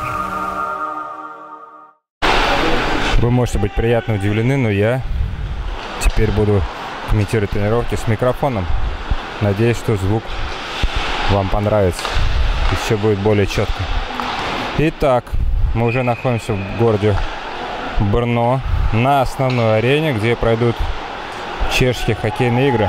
Вы можете быть приятно удивлены, но я теперь буду комментировать тренировки с микрофоном. Надеюсь, что звук вам понравится и все будет более четко. Итак, мы уже находимся в городе Брно на основной арене, где пройдут чешские хоккейные игры.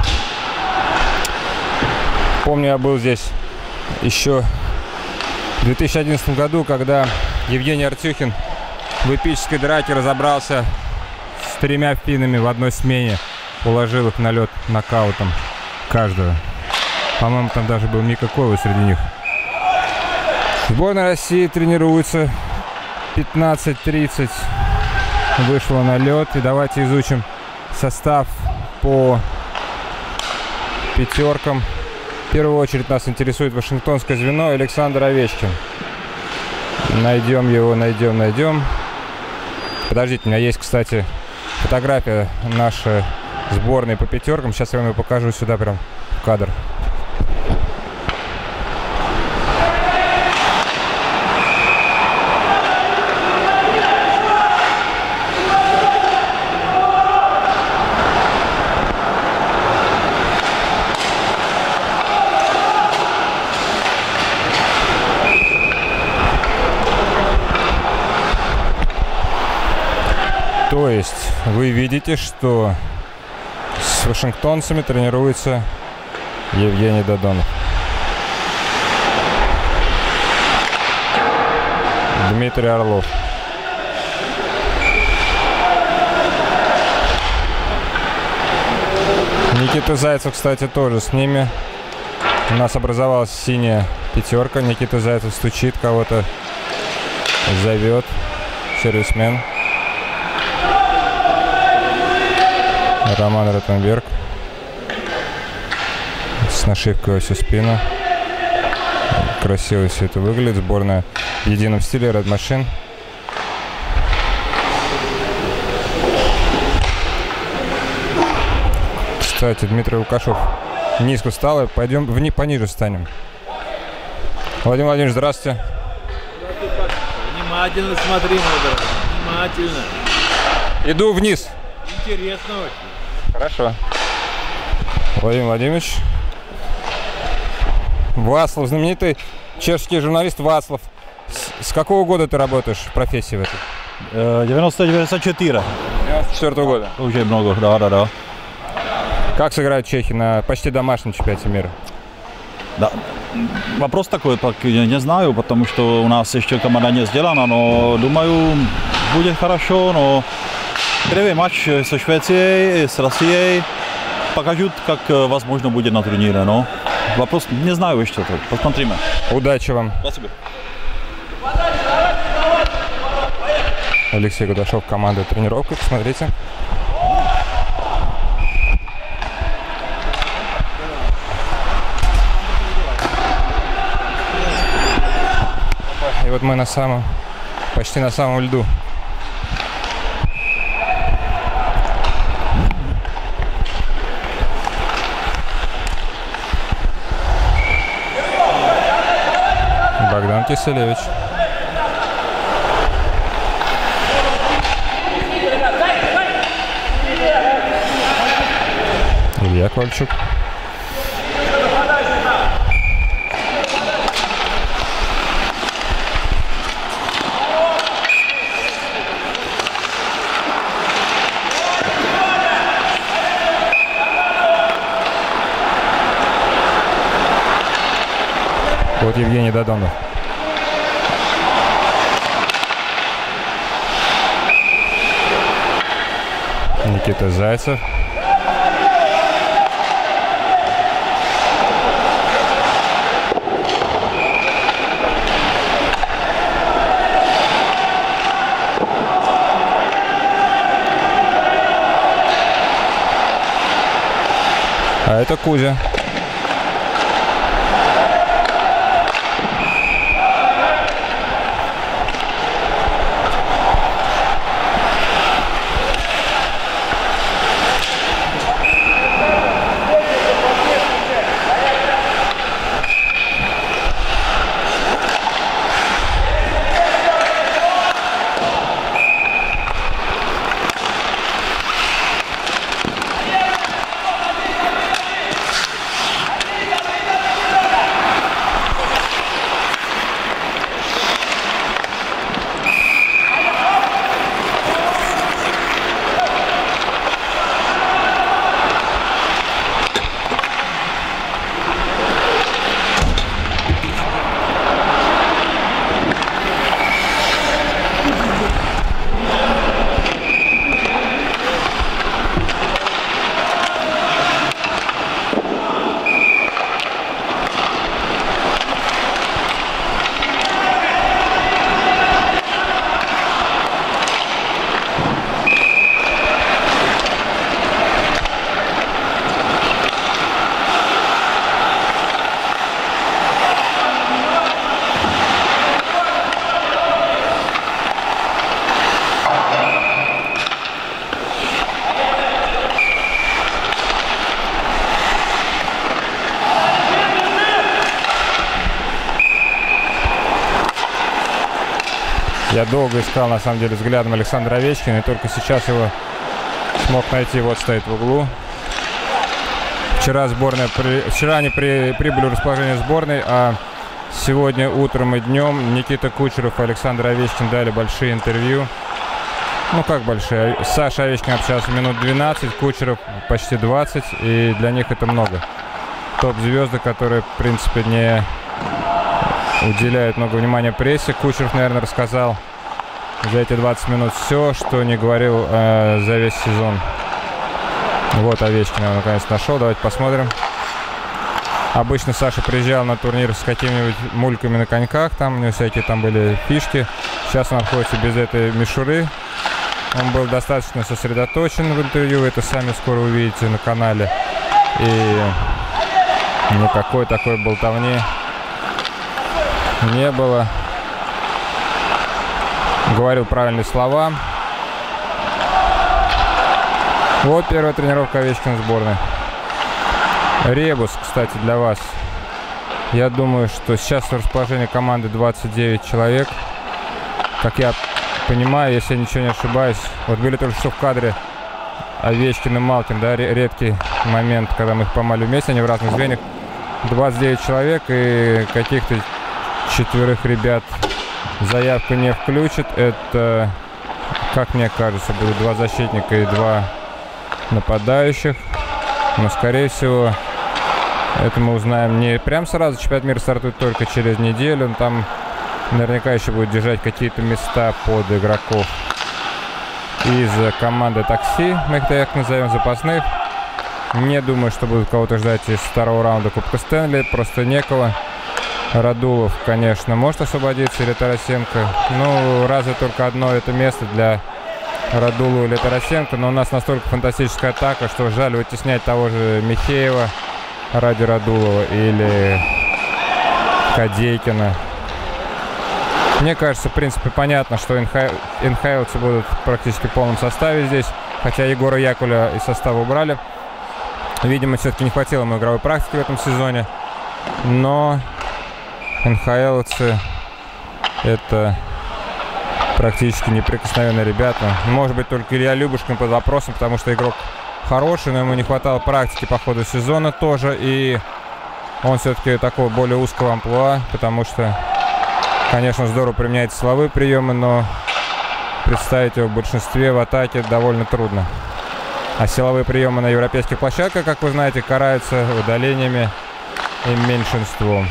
Помню, я был здесь еще в 2011 году, когда Евгений Артюхин в эпической драке разобрался с 3 финнами в одной смене, уложил их на лед нокаутом каждого. По-моему, там даже был Мика Койло среди них. Сборная России тренируется. 15:30 вышла на лед. И давайте изучим состав по пятеркам. В первую очередь нас интересует вашингтонское звено Александр Овечкин. Найдем его, найдем. Подождите, у меня есть, кстати, фотография нашей сборной по пятеркам. Сейчас я вам ее покажу сюда прям в кадр. То есть вы видите, что с вашингтонцами тренируется Евгений Додонов. Дмитрий Орлов. Никита Зайцев, кстати, тоже с ними. У нас образовалась синяя пятерка. Никита Зайцев стучит, кого-то зовет. Сервисмен. Роман Ротенберг с нашивкой во всю спину. Красиво все это выглядит. Сборная в едином стиле Red Machine. Кстати, Дмитрий Лукашов низко встал. И пойдем пониже встанем. Владимир Владимирович, здравствуйте. Внимательно смотри, мой дорогой. Внимательно. Иду вниз. Интересно очень. Хорошо. Владимир Владимирович. Вацлав, знаменитый чешский журналист Вацлав. С какого года ты работаешь в профессии в этой? 94. 94 года. Уже много, да. Как сыграют чехи на почти домашнем чемпионате мира? Да. Вопрос такой, я не знаю, потому что у нас еще команда не сделана, но думаю, будет хорошо, но первый матч со Швецией, с Россией покажут, как возможно будет на турнире, но вопрос не знаю еще, посмотрим. Удачи вам. Спасибо. Алексей Гудашов, команда тренировка, посмотрите. И вот мы почти на самом льду. Богдан Киселевич. Илья Ковальчук. Вот Евгений Додонов. Никита Зайцев. А это Кузя. Я долго искал, на самом деле, взглядом Александра Овечкина, и только сейчас его смог найти. Вот стоит в углу. Вчера они прибыли в расположение сборной, а сегодня утром и днем Никита Кучеров и Александр Овечкин дали большие интервью. Ну, как большие? Саша Овечкин общался минут 12, Кучеров почти 20, и для них это много. Топ-звезды, которые, в принципе, не уделяют много внимания прессе. Кучеров, наверное, рассказал за эти 20 минут все, что не говорил за весь сезон. Вот Овечкин его наконец нашел. Давайте посмотрим. Обычно Саша приезжал на турнир с какими-нибудь мульками на коньках. Там у него всякие там были фишки. Сейчас он находится без этой мишуры. Он был достаточно сосредоточен в интервью. Это сами скоро увидите на канале. И никакой такой болтовни не было. Говорил правильные слова. Вот первая тренировка Овечкина сборной. Ребус, кстати, для вас. Я думаю, что сейчас в расположении команды 29 человек. Как я понимаю, если я ничего не ошибаюсь. Вот были только что в кадре Овечкин и Малкин, да, редкий момент, когда мы их поймали вместе, они в разных звеньях. 29 человек, и каких-то 4 ребят заявку не включат. Это, как мне кажется, будут 2 защитника и 2 нападающих. Но, скорее всего, это мы узнаем не прям сразу. Чемпионат мира стартует только через неделю. Там наверняка еще будет держать какие-то места под игроков из команды такси, мы их так назовем, запасных. Не думаю, что будут кого-то ждать из второго раунда Кубка Стэнли. Просто некого. Радулов, конечно, может освободиться, или Тарасенко. Ну, разве только одно это место для Радулова или Тарасенко. Но у нас настолько фантастическая атака, что жаль вытеснять того же Михеева ради Радулова или Кадейкина. Мне кажется, в принципе, понятно, что НХЛцы будут практически в полном составе здесь. Хотя Егора Якуля из состава убрали. Видимо, все-таки не хватило ему игровой практики в этом сезоне. Но НХЛцы — это практически неприкосновенные ребята. Может быть, только Илья Любушкин под вопросом, потому что игрок хороший, но ему не хватало практики по ходу сезона тоже. И он все-таки такого более узкого амплуа, потому что, конечно, здорово применяет силовые приемы, но представить его в большинстве в атаке довольно трудно. А силовые приемы на европейских площадках, как вы знаете, караются удалениями и меньшинством.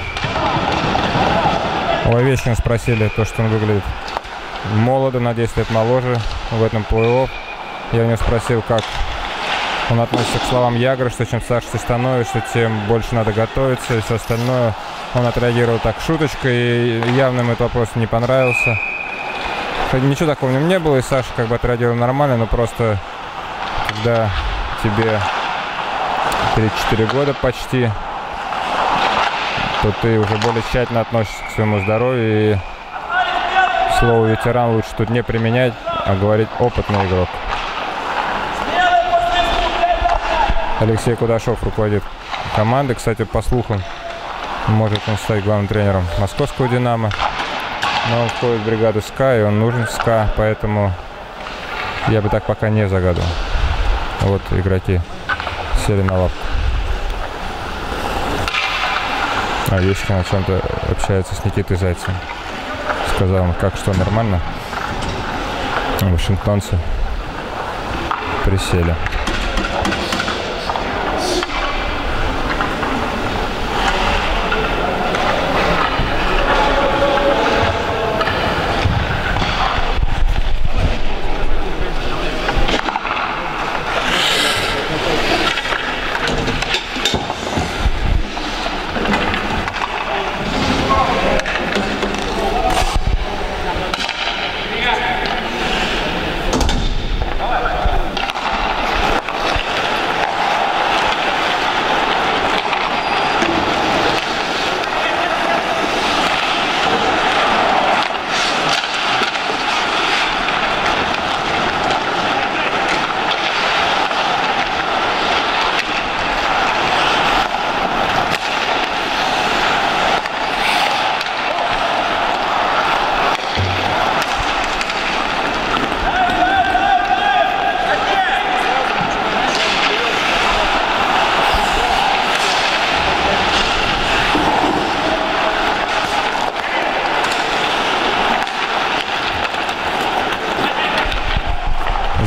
У Овечкина спросили то, что он выглядит молодо, на 10 лет моложе в этом плей-офф. Я у него спросил, как он относится к словам Ягора, что чем старше ты становишься, тем больше надо готовиться и все остальное. Он отреагировал так шуточкой, и явно ему этот вопрос не понравился. Ничего такого в нем не было, и Саша как бы отреагировал нормально, но просто когда тебе 3-4 года почти, то ты уже более тщательно относишься к своему здоровью, и слово ветеран лучше тут не применять, а говорить опытный игрок. Алексей Кудашов руководит командой. Кстати, по слухам, может он стать главным тренером московского «Динамо». Но он входит в бригаду СКА, и он нужен СКА, поэтому я бы так пока не загадывал. Вот игроки сели на лавку. Овечкин о чем-то общается с Никитой Зайцевым. Сказал он, как что, нормально? Вашингтонцы присели.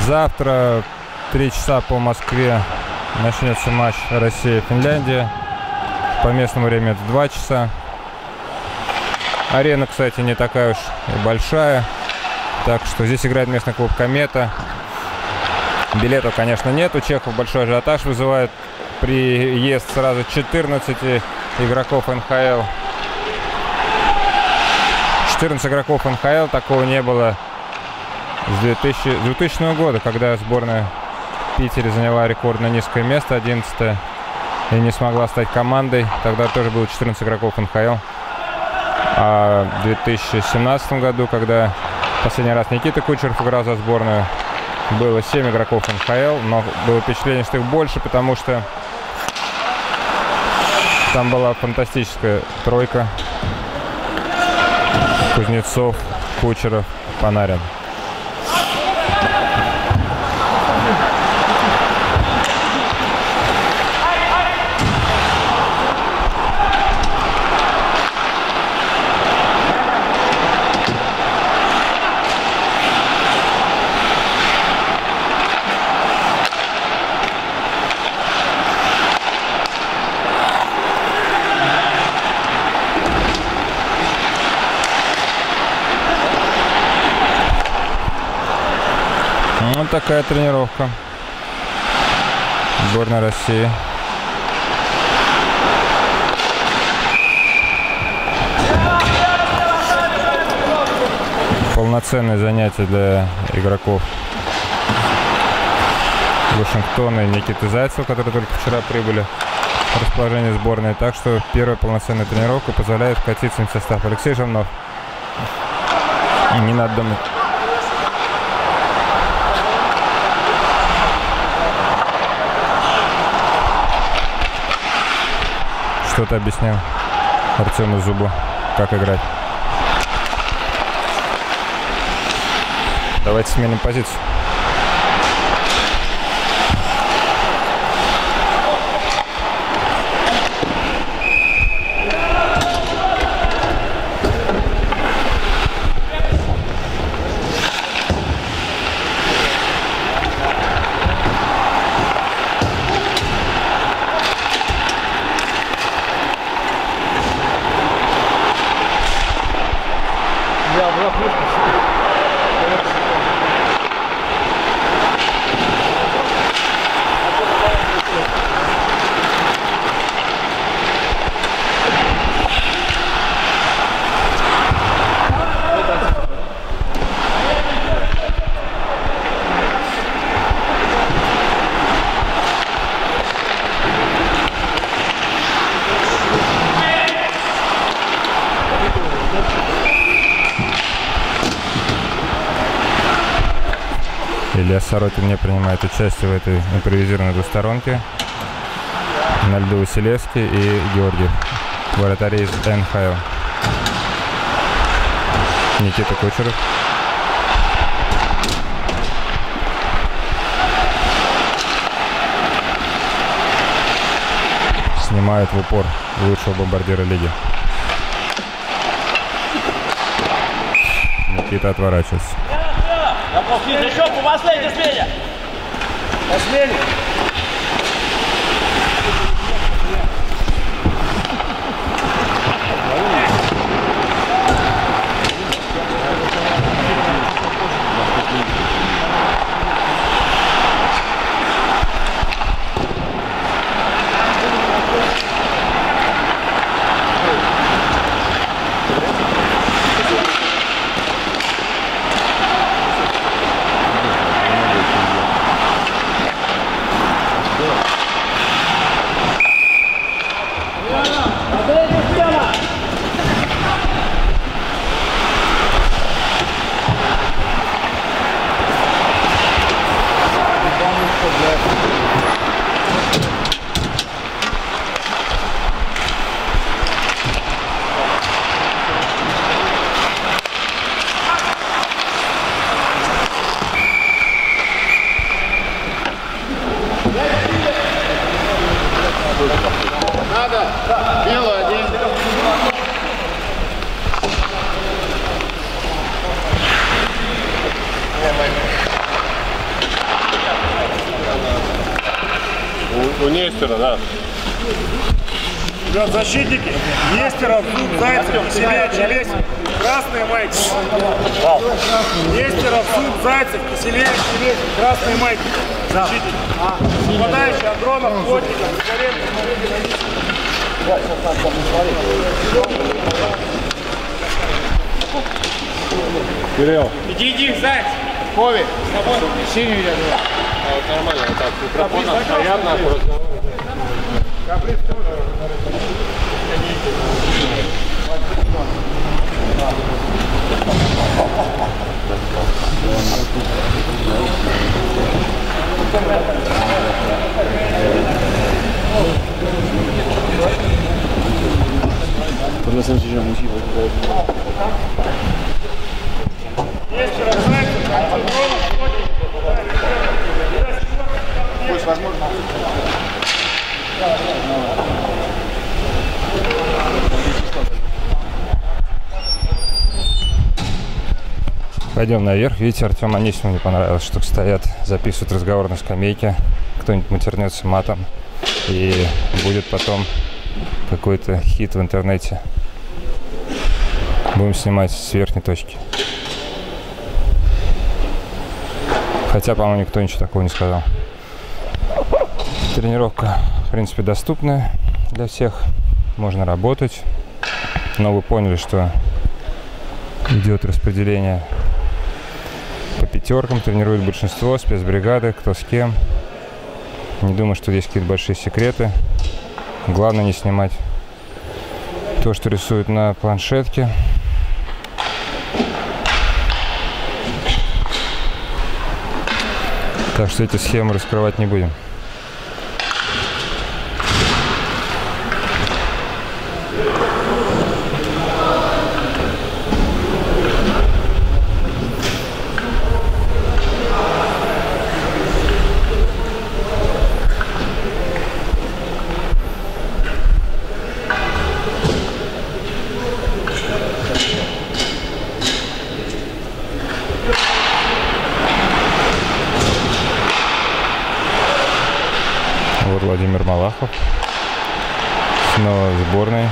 Завтра в 3 часа по Москве начнется матч Россия-Финляндия. По местному времени это 2 часа. Арена, кстати, не такая уж и большая. Так что здесь играет местный клуб «Комета». Билетов, конечно, нет. У чехов большой ажиотаж вызывает приезд сразу 14 игроков НХЛ. 14 игроков НХЛ, такого не было с 2000 года, когда сборная в Питере заняла рекордно низкое место, 11-е, и не смогла стать командой. Тогда тоже было 14 игроков НХЛ. А в 2017 году, когда последний раз Никита Кучеров играл за сборную, было 7 игроков НХЛ, но было впечатление, что их больше, потому что там была фантастическая тройка: Кузнецов, Кучеров, Панарин. Вот такая тренировка сборной России. Полноценное занятие для игроков Вашингтона и Никиты Зайцева, которые только вчера прибыли в расположение сборной. Так что первая полноценная тренировка позволяет вкатиться в состав. Алексей Жирнов. Не надо думать. Что-то объяснял Артему Зубу, как играть. Давайте сменим позицию. Илья Сорокин не принимает участие в этой импровизированной двусторонке. На льду Василевский и Георгиев, вратари из НХЛ. Никита Кучеров. Снимают в упор лучшего бомбардира лиги. Никита отворачивается. Еще по последней смене. Последний. Белый один. У Нестера, да. Ребят, защитники, Нестеров, Зуб, Зайцев, Киселев, Челесин, красные майки. Нестеров, Зуб, Зайцев, Киселев, Челесин, красные майки. Защитники. Нападающий Андронов, Плотников, Григоренко. Кирилл. Иди, Зайцев. Кови, синюю я говорю. Нормально, вот так, микрофон стоят, нахуй разговаривают. Podle jsem si, že musí být. Пусть возможно. Пойдем наверх. Видите, Артему Анисимову не понравилось, что стоят, записывают разговор на скамейке. Кто-нибудь матернется матом. И будет потом какой-то хит в интернете. Будем снимать с верхней точки. Хотя, по-моему, никто ничего такого не сказал. Тренировка, в принципе, доступная для всех. Можно работать. Но вы поняли, что идет распределение по пятеркам. Тренирует большинство, спецбригады, кто с кем. Не думаю, что здесь какие-то большие секреты. Главное не снимать то, что рисуют на планшетке. Так что эти схемы раскрывать не будем. Вот Владимир Малахов. Снова в сборной.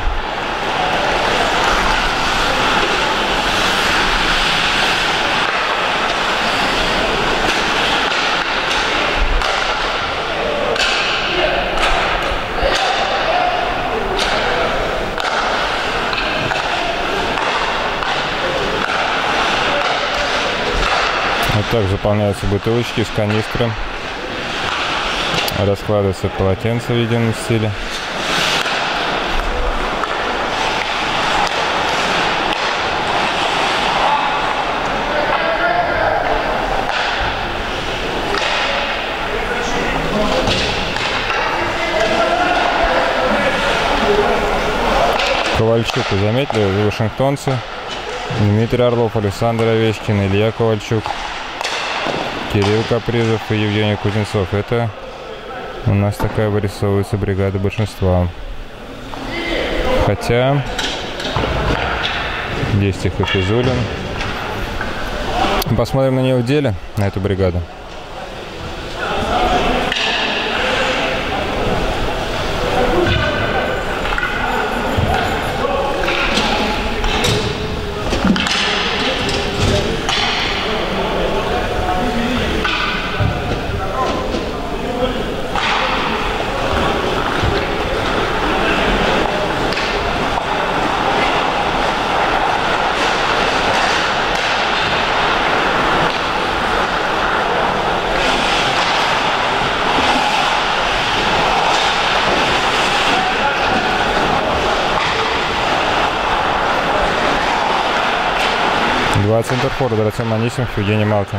Вот так заполняются бутылочки с канистры. Раскладывается полотенце в едином стиле. Ковальчук, вы заметили, вашингтонцы. Дмитрий Орлов, Александр Овечкин, Илья Ковальчук, Кирилл Капризов и Евгений Кузнецов. Это у нас такая вырисовывается бригада большинства. Хотя есть их и Физулин. Посмотрим на нее в деле, на эту бригаду. Два центрфорварда, Артем Анисимов, Евгений Малкин.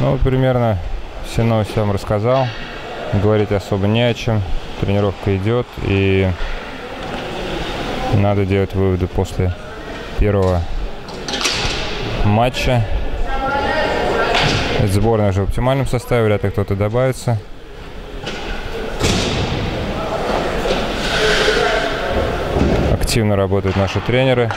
Ну, вот примерно все новости я вам рассказал. Говорить особо не о чем. Тренировка идет, и надо делать выводы после первого матча. Сборная уже в оптимальном составе, вряд ли кто-то добавится. Активно работают наши тренеры.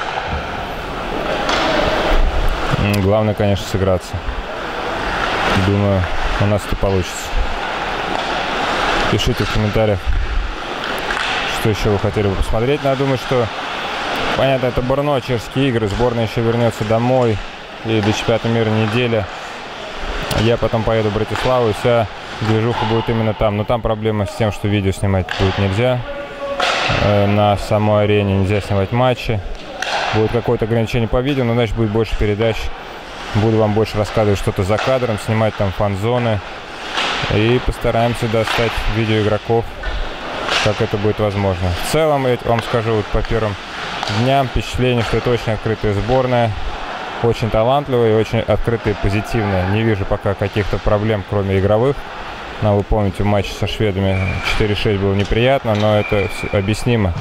Главное, конечно, сыграться. Думаю, у нас это получится. Пишите в комментариях, что еще вы хотели бы посмотреть. Но я думаю, что, понятно, это Брно, чешские игры. Сборная еще вернется домой. И до чемпионата мира неделя. Я потом поеду в Братиславу, и вся движуха будет именно там. Но там проблема с тем, что видео снимать будет нельзя. На самой арене нельзя снимать матчи. Будет какое-то ограничение по видео, но значит будет больше передач. Буду вам больше рассказывать что-то за кадром, снимать там фан-зоны. И постараемся достать видео игроков, как это будет возможно. В целом, я вам скажу, вот по первым дням впечатление, что это очень открытая сборная. Очень талантливая и очень открытая и позитивная. Не вижу пока каких-то проблем, кроме игровых. Но вы помните, в матче со шведами 4-6 было неприятно, но это объяснимо.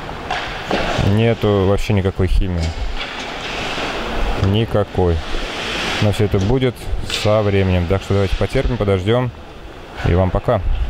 Нету вообще никакой химии. Никакой. Но все это будет со временем. Так что давайте потерпим, подождем. И вам пока.